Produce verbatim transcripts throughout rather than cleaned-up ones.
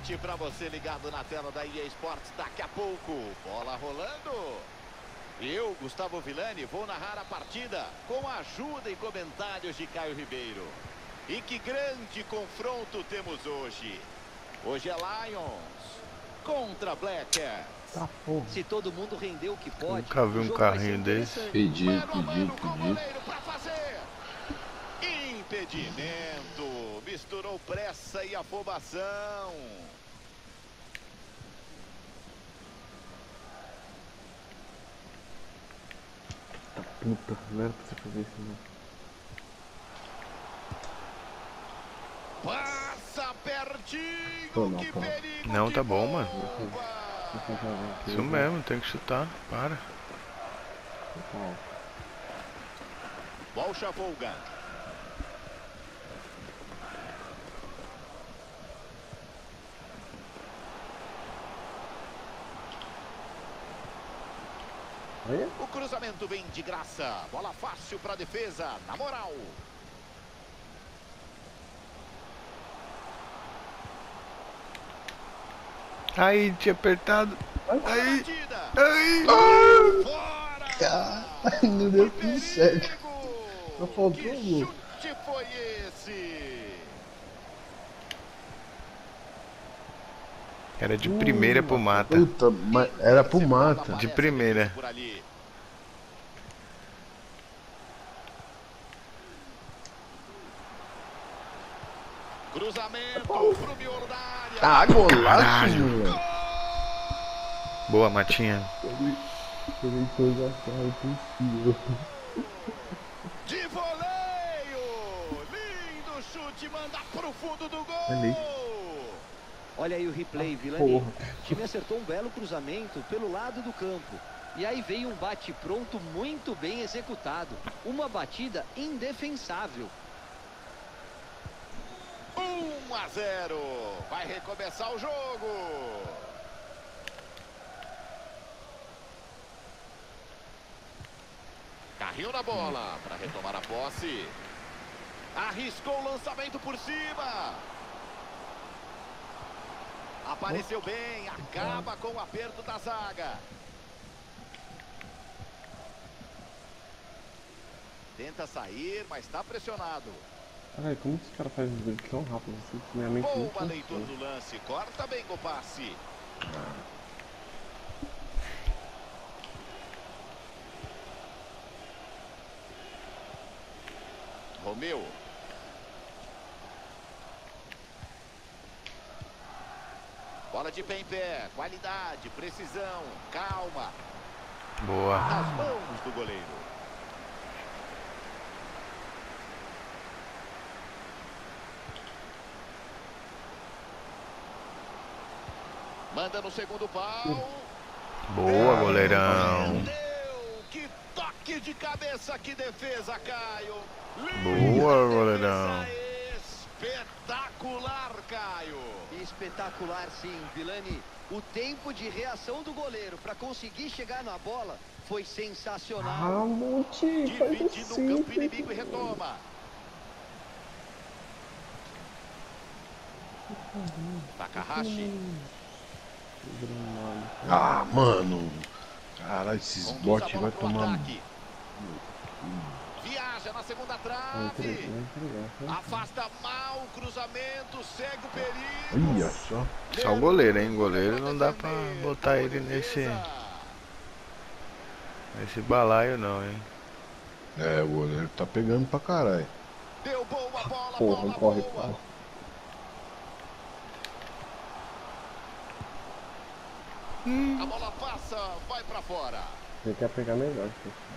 noite para você ligado na tela da E A Sports. Daqui a pouco, bola rolando. Eu, Gustavo Villani, vou narrar a partida com a ajuda e comentários de Caio Ribeiro. E que grande confronto temos hoje. Hoje é Lions contra Blackers. Tá, porra. Se todo mundo rendeu o que pode, Nunca vi um carrinho desse. Pedi, Mano a pedi, mano com o pedi. goleiro pra fazer. Impedimento. Misturou pressa e afobação. Tá puta, não era pra você fazer isso não. Passa pertinho. Pô, não, Que pô. perigo. Não, que tá bom, mano. bomba. Isso mesmo, tem que chutar. Para. Bolcha Volga. Olha. O cruzamento vem de graça. Bola fácil para defesa. Na moral. Aí, tinha apertado. Aí. Batida. Aí. Fora. Ai, não deu Que tudo certo. perigo. Só faltou Que um gol. chute foi esse? Era de primeira pro mata. Puta, mas era pro mata. De primeira. Por ali. Cruzamento pro miolo da área. Ah, golaço, Caralho. moleque. Boa, Matinha. Ele fez a cara possível. De voleio. Lindo chute, manda pro fundo do gol. Olha aí. Olha aí o replay, Villani. Porra. O time acertou um belo cruzamento pelo lado do campo. E aí veio um bate-pronto muito bem executado. Uma batida indefensável. um a zero. Vai recomeçar o jogo. Carrinho na bola para retomar a posse. Arriscou o lançamento por cima. Apareceu bem. Acaba com o aperto da zaga. Tenta sair, mas está pressionado. Caralho, como que esse cara faz um vídeo tão rápido assim? Que minha mente não Boa leitura funciona. do lance. Corta bem com o passe. Romeu. Bola de pé em pé. Qualidade, precisão, calma. Boa. Nas mãos do goleiro. Manda no segundo pau. Boa, goleirão. Deu. Que toque de cabeça, que defesa, Caio. Boa, goleirão. Espetacular, Caio. Espetacular, sim, Villani. O tempo de reação do goleiro para conseguir chegar na bola foi sensacional. Ah, Monte, faz Dividindo o assim. campo inimigo e retoma. Takahashi. Ah, mano. Caralho, esses Conduz a bots bola vai pro tomar. ataque. Viaja na segunda Vai trave. entregar, vai entregar, vai Afasta mal o cruzamento, segue o perigo. Olha só. Só o goleiro, hein? Goleiro não dá pra botar ele nesse, nesse balaio não, hein? É, o goleiro tá pegando pra caralho. Deu boa bola, Porra, bola corre, boa. corre. A bola passa, vai pra fora. Você quer pegar melhor.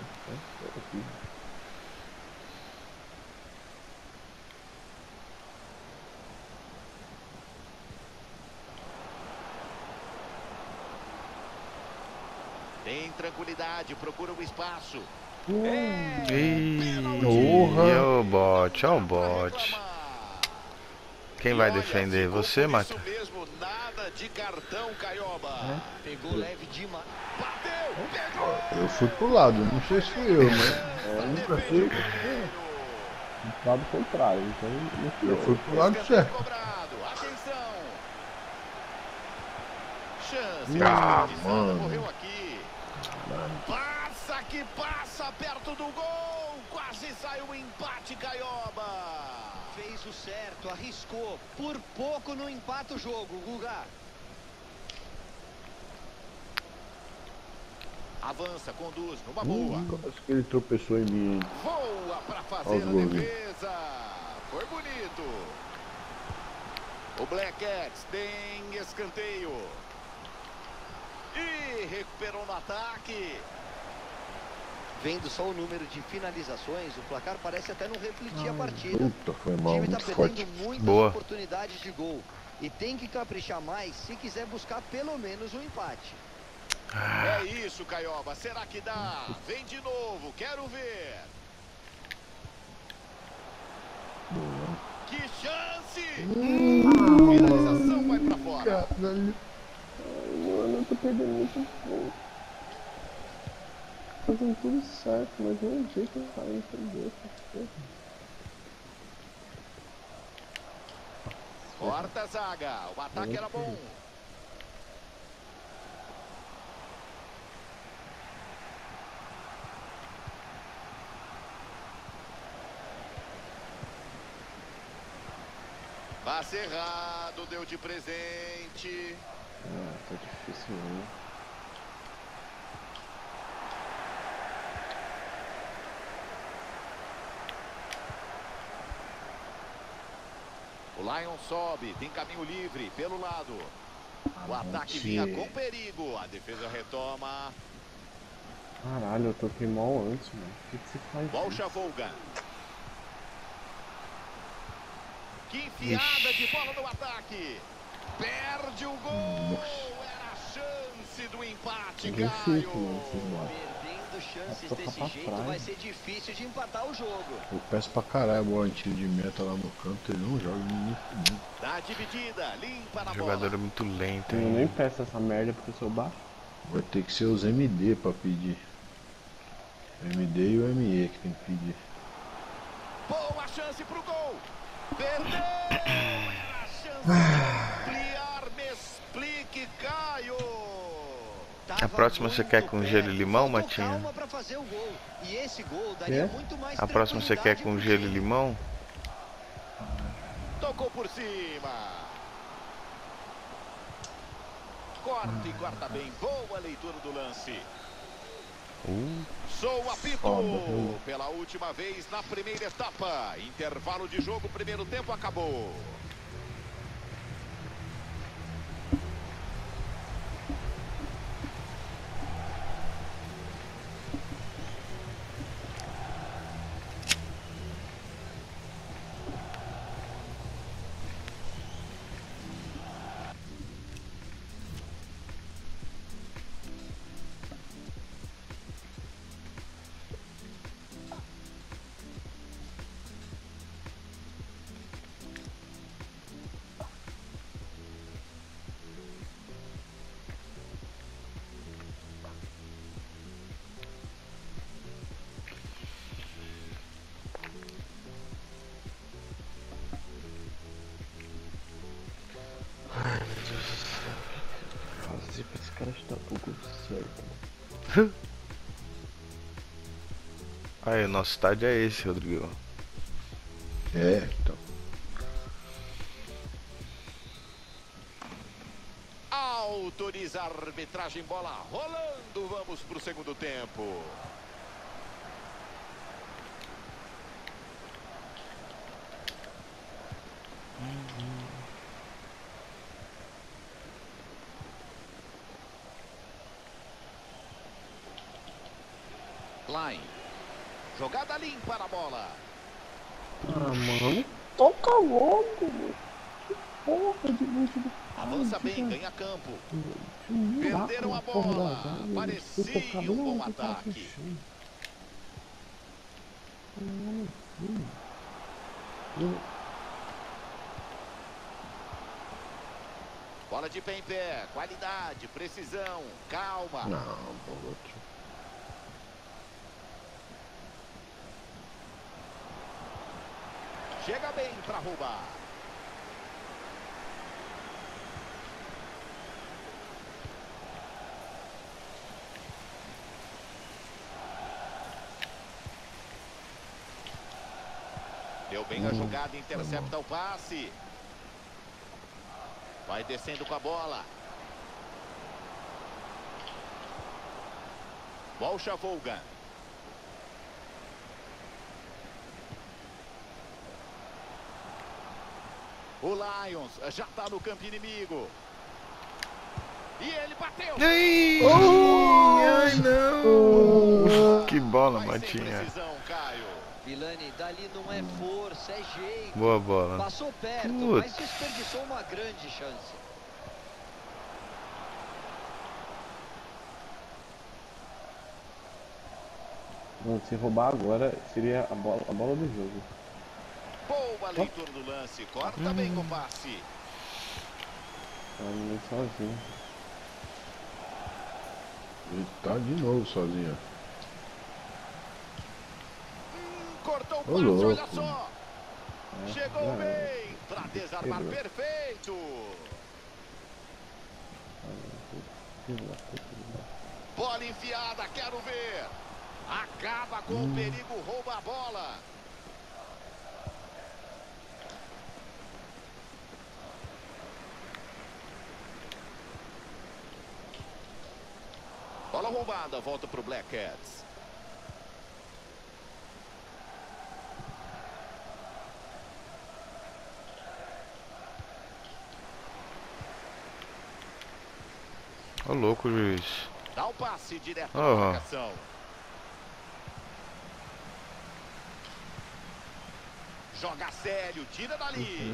Tem tranquilidade, procura o espaço. Ih, Porra. e o bot, ó o bot. Quem vai defender? Você, Mata? Isso mesmo, nada de cartão, Caioba. Pegou leve demais. Bateu, pegou. Eu fui pro lado, não sei se fui eu, mas eu nunca fui pro lado contrário, então eu fui pro lado certo. Cobrado. Atenção. chance. Ah, A desperdiçada mano. morreu aqui. Passa que passa perto do gol. Quase saiu um empate, Caioba. Fez o certo, arriscou. Por pouco não empata o jogo, Guga. Avança, conduz, numa boa. Hum, acho que ele tropeçou em mim, hein? Voa para fazer Olha os a golzinhos. defesa. Foi bonito. O Black Cats tem escanteio. E recuperou no ataque. Vendo só o número de finalizações, o placar parece até não refletir a partida. Puta, foi O mal, time está muito forte. perdendo muitas Boa. oportunidades de gol. E tem que caprichar mais se quiser buscar pelo menos um empate. É isso, Caioba. Será que dá? Vem de novo. Quero ver. Que chance! A finalização vai pra fora. Caralho. Mano, eu tô perdendo muito ponto. Fazendo tudo certo, mas não é jeito de sair entender essa porra. Corta a zaga. O ataque era bom. Passe errado, deu de presente. Ah, tá difícil mesmo. O Lion sobe, tem caminho livre pelo lado. O ataque gente. vinha com perigo. A defesa retoma. Caralho, eu toquei mal antes, mano. O que, que você faz? Bolcha Volga. Que enfiada de bola no ataque. Perde o gol. Era a chance do empate, Ninguém Caio. fica, mano, vocês botam. Perdendo chances Vai tocar desse pra jeito, trás. vai ser difícil de empatar o jogo. Eu peço pra caralho bola em tiro de meta lá no canto, ele não joga nem fudendo. Dá dividida, limpa na O jogador é bola. muito lento, Eu nem hein? peço essa merda porque eu sou baixo. Vai ter que ser os M D pra pedir. O M D e o M E que tem que pedir. Boa chance pro gol. Perdeu. Era a chance de ampliar. Me explique, Caio. Tava A próxima você quer muito com perto, gelo e limão, faltou Matinha? calma pra fazer o gol. E esse gol daria Quê? muito mais A próxima você quer tranquilidade com pro gelo e time. limão? Tocou por cima. Corta e corta bem. Boa leitura do lance. Uh, Sou o apito Foda. pela última vez na primeira etapa. Intervalo de jogo, primeiro tempo acabou. Fazer pra esse cara estar pouco certo. aí, o nosso estádio é esse, Rodrigo. É, então. Autoriza a arbitragem, bola rolando. Vamos pro segundo tempo. Line. Jogada limpa na bola. Ah, mano. Toca logo, meu. Que porra de muito do Avança bem, ganha campo. Perderam a bola. Parecia um bom ataque. Bola de pé em pé. Qualidade, precisão, calma. Não, Bote. Chega bem para roubar. Deu bem a jogada, intercepta o passe. Vai descendo com a bola. Wolfsvolgan. O Lions já está no campo inimigo. E ele bateu. Ai, oh, ai não. Que bola, Matinha. Vilani, dali não é força, é jeito. Boa bola. Passou perto, Putz. mas desperdiçou uma grande chance. Bom, se roubar agora seria a bola, a bola do jogo. Boa leitura do lance, corta hum. bem com o passe. Tá meio sozinho. Ele tá de novo sozinho. Hum, cortou o Ô, passe, louco. olha só. É, Chegou é, bem pra desarmar, quebrou. perfeito. Bola enfiada, quero ver. Acaba com hum. o perigo, rouba a bola. Bola roubada, volta pro Black Cats. Ô, louco, juiz. Dá o passe direto oh. na marcação. Joga sério, tira dali.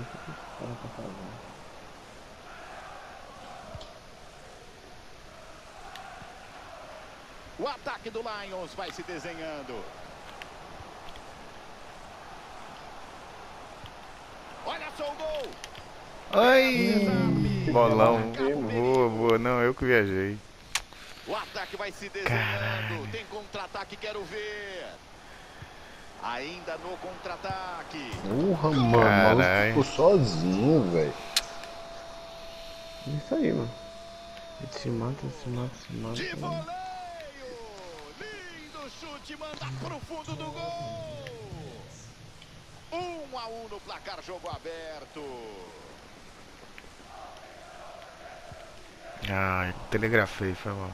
O ataque do Lions vai se desenhando. Olha só o gol. Ai, bolão. Boa, boa. Não, eu que viajei. O ataque vai se desenhando. Caralho. Tem contra-ataque, quero ver. Ainda no contra-ataque. Porra, mano. Ficou sozinho, velho. Isso aí, mano. Se mata, se mata, se mata. De voleio. Lindo chute, manda pro fundo do gol. Um a um no placar, jogo aberto. Ai, telegrafei, foi mal.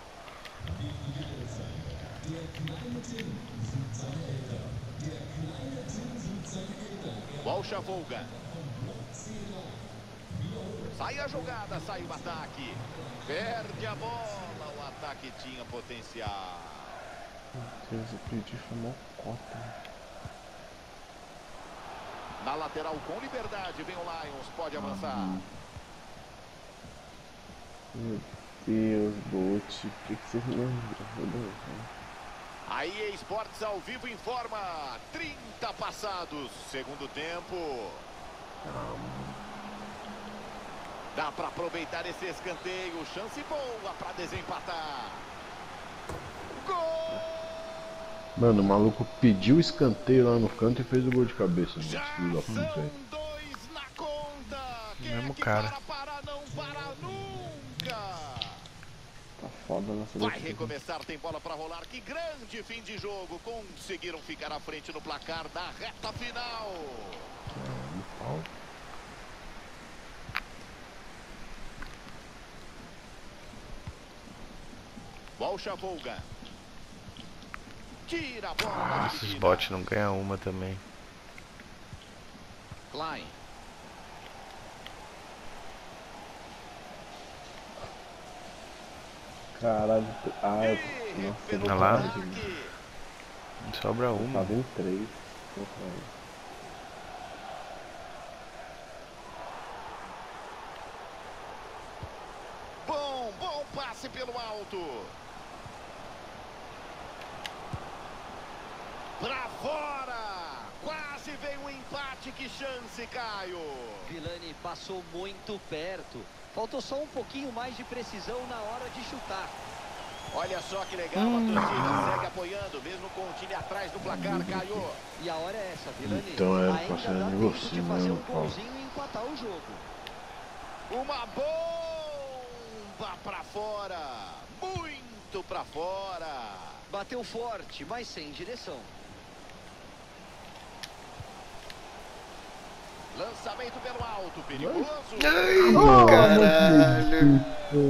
Wolfsvolgan. Sai a jogada, sai o ataque. Perde a bola, o ataque tinha potencial. Meu Deus, eu perdi, foi mó cota. Na lateral com liberdade, vem o Lions, pode avançar. Meu Deus, Bolt, por que que você não... A E A Sports ao vivo informa, trinta passados, segundo tempo. Dá para aproveitar esse escanteio, chance boa para desempatar. Gol! Mano, o maluco pediu o escanteio lá no canto e fez o gol de cabeça. Já mano. são dois na conta. Quem Mesmo é que cara. para, para, não para nunca. Tá foda nessa Vai recomeçar, tem bola para rolar. Que grande fim de jogo. Conseguiram ficar à frente no placar da reta final. Wolfsvolgan. Tira a bola. Esses bots não ganham uma também. Klein. Caralho, ah, eu... Nossa, eu vou Olha lá. parar de... Sobra uma. Tava em três. Bom, bom passe pelo alto. Pra fora. Quase veio um empate, que chance, Caio. Vilani passou muito perto. Faltou só um pouquinho mais de precisão na hora de chutar. Olha só que legal, a torcida segue apoiando, mesmo com o time atrás do placar, Caio. E a hora é essa, Vilani. Então é ainda passando dá de tempo você de fazer mesmo, um golzinho e empatar o jogo. Uma bomba pra fora. Muito pra fora. Bateu forte, mas sem direção. Lançamento pelo alto, perigoso. Ai, caralho.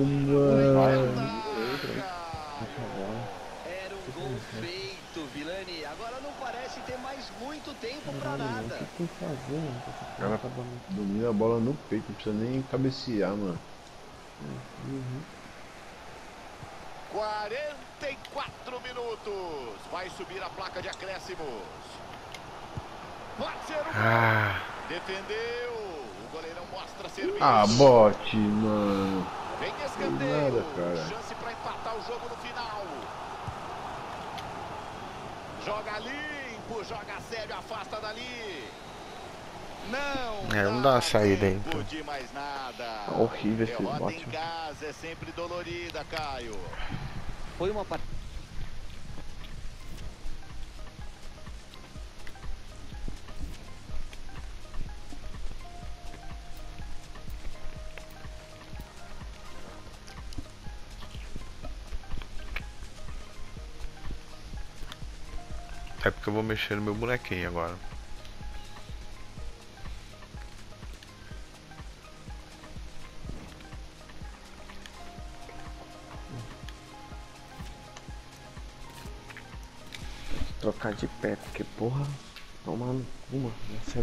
Era um gol feito, Vilani. Agora não parece ter mais muito tempo pra nada. O que tem que fazer, mano? O cara domina a bola no peito, não precisa nem cabecear, mano. Uhum. quarenta e quatro minutos. Vai subir a placa de acréscimos. Pode ser o gol. Ah, Defendeu. O goleirão mostra serviço. Ah, bote, mano. Vem escanteio. Nada, cara. Chance para empatar o jogo no final. Joga limpo, joga sério, afasta dali. Não, É, vamos dar uma saída aí, então. de mais nada. Tá horrível esse Derrota bote. em casa é sempre dolorida, Caio. Foi uma partida. é porque eu vou mexer no meu bonequinho agora. Trocar de pé, porque porra, tomar no cu, mano.